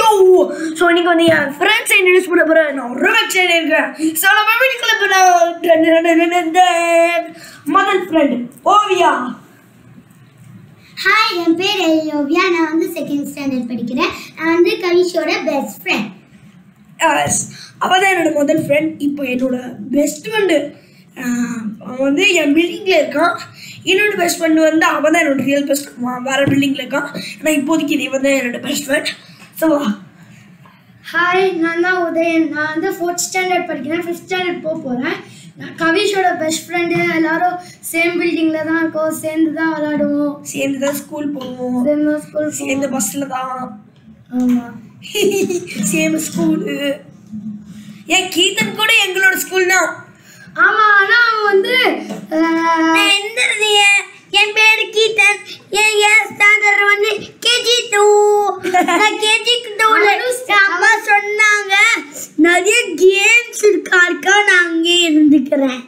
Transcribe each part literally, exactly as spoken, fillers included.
So இன்னைக்கு வந்து என் ஃப்ரெண்ட்ஸை இன்ட்ரடியூஸ் பண்ண போகிறேன். நான் ரொம்ப எக்ஸைட்டாக இருக்கேன். ஸோ நம்ம வீட்டுக்குள்ள போகிறேன். முதல் ஃப்ரெண்ட் ஓவியா. ஹாய், என் பேர் ஓவியா. நான் வந்து செகண்ட் ஸ்டாண்டர்ட் படிக்கிறேன். நான் வந்து கவிஷோட பெஸ்ட் ஃப்ரெண்ட். அவள் தான் என்னோட முதல் ஃப்ரெண்ட். இப்போ என்னோட பெஸ்ட் ஃப்ரெண்டு அவன் வந்து என் பில்டிங்கில் இருக்கான். என்னோட பெஸ்ட் ஃப்ரெண்டு வந்து அவன் தான் என்னோட ரியல் பெஸ்ட் வேறு பில்டிங்கில் இருக்கான். ஆனால் இப்போதைக்கு இவன் தான் என்னோட பெஸ்ட் ஃப்ரெண்ட். ஸோ ஹாய், நான் தான் உதயன். நான் வந்து ஃபோர்த் ஸ்டாண்டர்ட் படிக்கிறேன். ஃபிஃப்த் ஸ்டாண்டர்ட் போக போகிறேன். நான் கவிஷோட பெஸ்ட் ஃப்ரெண்டு. எல்லாரும் சேம் பில்டிங்கில் தான் இருக்கோம். சேர்ந்து தான் விளாடுவோம். சேர்ந்து தான் ஸ்கூல் போவோம். சேர்ந்து தான் ஸ்கூல் சேர்ந்து பஸ்ஸில் தான். ஆமாம், சேம் ஸ்கூலு. ஏன் கீதன் கூட எங்களோட ஸ்கூல் தான். ஆமாம். ஆனால் அவன் வந்து என் பேரு கீதன். என் என் ஸ்டாண்டர்ட் வந்து கேஜி டூ. நான் கேஜி டூல அம்மா சொன்னாங்க நிறைய கேம்ஸ் இருக்கா இருக்கா நான் அங்கே இருந்துக்கிறேன்.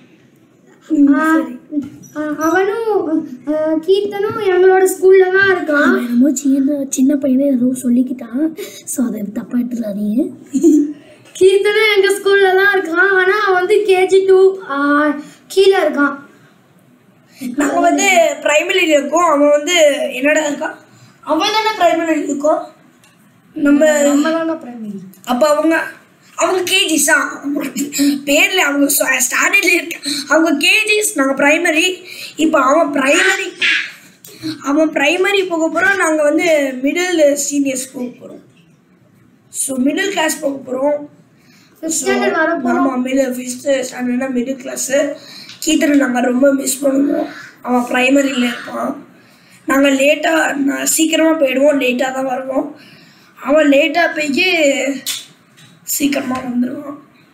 அவனும் கீர்த்தனும் எங்களோட ஸ்கூலில் தான் இருக்கான். என்னமோ சின்ன சின்ன பையனே ஏதோ சொல்லிக்கிட்டான். ஸோ அதை தப்பாக எடுத்துடாதீங்க. கீர்த்தனும் எங்கள் ஸ்கூலில் தான் இருக்கான். ஆனால் அவன் வந்து கேஜி டூ கீழே இருக்கான். நாங்கள் வந்து ப்ரைமரியில் இருக்கோம். அவன் வந்து என்னடா இருக்கான். அவன் தானே ப்ரைமரியில் இருக்கோம். நம்ம நம்ம தானே பிரைமரி. அப்போ அவங்க அவங்க கேஜிஸா பேரில் அவங்க ஸ்டாண்டர்டில் இருக்க அவங்க கேஜிஸ். நாங்கள் ப்ரைமரி. இப்போ அவன் ப்ரைமரி அவன் ப்ரைமரி போக போகிறோம். நாங்கள் வந்து மிடில் சீனியர்ஸ் போக போகிறோம். ஸோ மிடில் கிளாஸ் போக போகிறோம். ஆமாம், மிடில் ஃபிஃப்த்து ஸ்டாண்டர்ட்னா மிடில் கிளாஸு. கீதனை நாங்கள் ரொம்ப மிஸ் பண்ணுவோம். அவன் ப்ரைமரியில் இருப்பான். நாங்கள் லேட்டாக சீக்கிரமாக போயிடுவோம், லேட்டாக தான் வருவோம். அவன் லேட்டாக போய் சீக்கிரமாக வந்துடுவான்.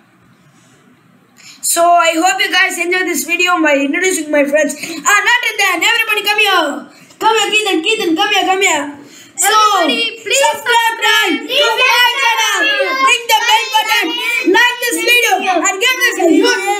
So I hope you guys enjoy this video by introducing my friends. Ah, not that. Everybody come here. Come here, Keithan. Keithan, come here, come here. So, Everybody, please subscribe, right? Click the bell button. Click the bell button. Like this video and give this a huge